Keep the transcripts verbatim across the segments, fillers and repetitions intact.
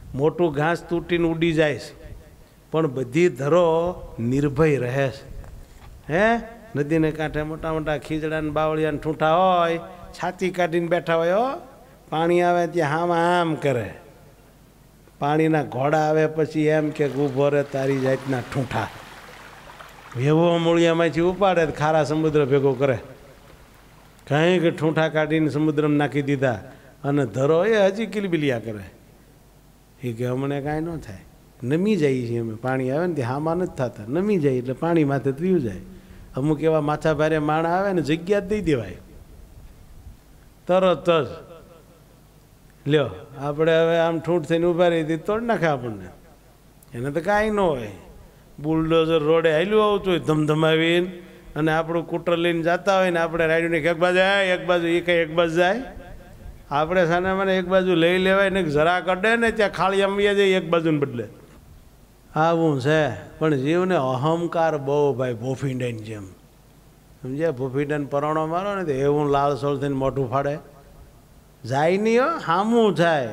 મોટું ઘાસ તૂટીને ઉડી જાય છે, પણ બધી ધરો નિર્ભય રહે છે. હે નદીને કાંઠે મોટા મોટા ખીજડા ને બાવળિયા ને ઠૂંઠા હોય, છાતી કાઢીને બેઠા હોય. હો પાણી આવે ત્યાં હામ આમ કરે, પાણીના ઘોડા આવે પછી એમ કે ઊભો રે તારી જાતના ઠૂંઠા. એવો મૂળિયામાંથી ઉપાડે ખારા સમુદ્ર ભેગો કરે. કંઈક ઠૂંઠા કાઢીને સમુદ્રમાં નાખી દીધા અને ધરો એ હજી કિલબિલિયા કરે. એ કે અમને કાંઈ ન થાય, નમી જઈએ છીએ અમે. પાણી આવે ને ત્યાં હામાં નથી થતા, નમી જાય એટલે પાણી માથે પીવું જાય. અમુક એવા માથા ભારે માણા આવે ને જગ્યા જ દઈ દેવાય તરત જ. લ્યો આપણે હવે આમ ઠૂંઠ થઈને ઊભા રહી હતી તોડ નાખે આપણને. એને તો કાંઈ ન હોય. બુલડોઝર રોડે હાલ્યું આવતું હોય ધમધમાવીને, અને આપણું કૂટર લઈને જતા હોય ને આપણે રાયડું એક બાજુ જાય એક બાજુ એ કંઈ એક બાજુ જાય. આપણે સાને મને એક બાજુ લઈ લેવાય ને જરા કડે ને ત્યાં ખાલી અમીએ જઈએ એક બાજુને બદલે. આવું છે. પણ જીવને અહંકાર બહુ ભાઈ, ભોફીંડાની જેમ. સમજ્યા? ભોફીંડાને પરાણો મારો ને તો એવું લાલ સોળ થઈને મોઢું ફાડે. જાય નહીં હો, હામું થાય.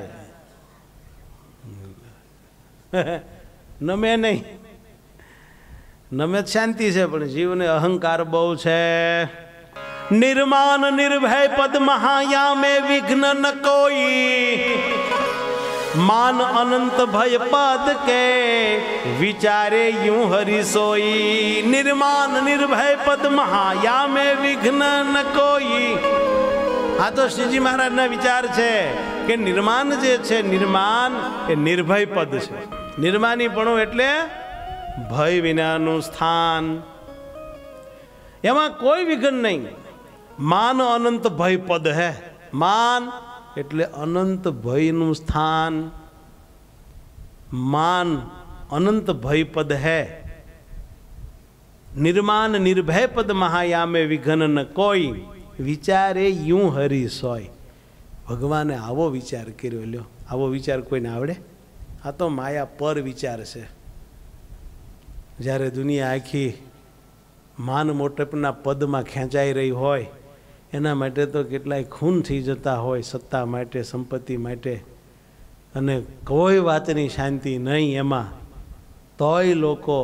નમે નહીં, નમે શાંતિ છે, પણ જીવને અહંકાર બહુ છે. નિર્માન નિર્ભય પદ મહાયા में विघ्न न कोई, मान अनंत भय पद के विचारे यूं हरि सोई. निर्माण निर्भय पद महाया में विघ्न न कोई. આ તો શ્રીજી મહારાજના વિચાર છે કે નિર્માણ જે છે, નિર્માણ એ નિર્ભય પદ છે. નિર્માનીપણું એટલે ભય વિનાનું સ્થાન, એમાં કોઈ વિઘ્ન નહીં. માન અનંત ભય પદ હે. માન એટલે અનંત ભયનું સ્થાન. માન અનંત ભય પદ હે. નિર્માન નિર્ભય પદ મહાયામે વિઘ્ન ન કોઈ, વિચારે યું હરી સોય. ભગવાને આવો વિચાર કર્યો. લ્યો, આવો વિચાર કોઈને આવડે? આ તો માયા પર વિચાર છે. જ્યારે દુનિયા આખી માન મોટપના પદમાં ખેંચાઈ રહી હોય, એના માટે તો કેટલાય ખૂન થઈ જતા હોય, સત્તા માટે, સંપત્તિ માટે, અને કોઈ વાતની શાંતિ નહીં એમાં, તોય લોકો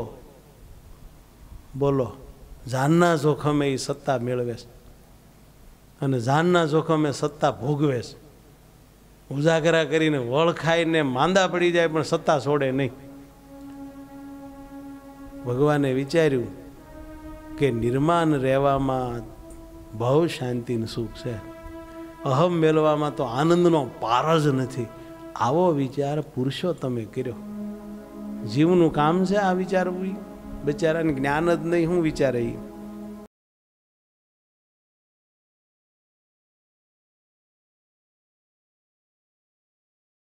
બોલો જાનના જોખમે એ સત્તા મેળવે છે, અને જાનના જોખમે સત્તા ભોગવે છે. ઉજાગરા કરીને વળખાઈને માંદા પડી જાય પણ સત્તા છોડે નહીં. ભગવાને વિચાર્યું કે નિર્માણ રહેવામાં બહુ શાંતિનું સુખ છે, અહમ મેળવામાં તો આનંદનો પાર જ નથી. આવો વિચાર પુરુષોત્તમે કર્યો. જીવનું કામ છે આ વિચારવું. બિચારાને જ્ઞાન જ નહીં, શું વિચારે?